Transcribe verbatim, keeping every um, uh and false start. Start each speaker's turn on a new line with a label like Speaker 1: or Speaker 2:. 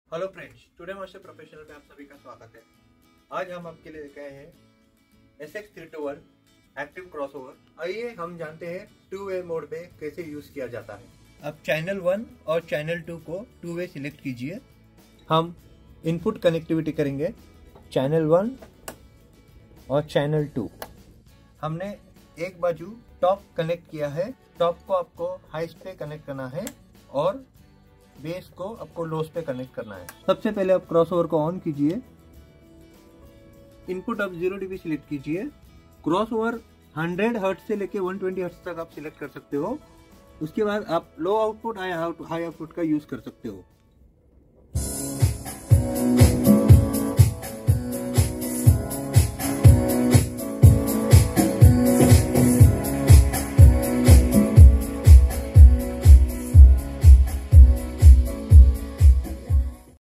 Speaker 1: Hello friends, today master professional में आप सभी का स्वागत है। आज हम आपके लिए लेके आए हैं S X three two one active crossover. आइए हम जानते हैं टू वे मोड में कैसे यूज किया जाता है। अब चैनल वन और चैनल टू को टू वे सिलेक्ट कीजिए। हम इनपुट कनेक्टिविटी करेंगे चैनल वन और चैनल टू। हमने एक बाजू टॉप कनेक्ट किया है, टॉप को आपको हाइस पे कनेक्ट करना है और बेस को आपको लोस पे कनेक्ट करना है। सबसे पहले आप क्रॉसओवर को ऑन कीजिए। इनपुट आप जीरो डीबी सिलेक्ट कीजिए। क्रॉसओवर हंड्रेड हर्ट्ज से लेके वन ट्वेंटी हर्ट्ज तक आप सिलेक्ट कर सकते हो। उसके बाद आप लो आउटपुट हाई आउटपुट का यूज कर सकते हो।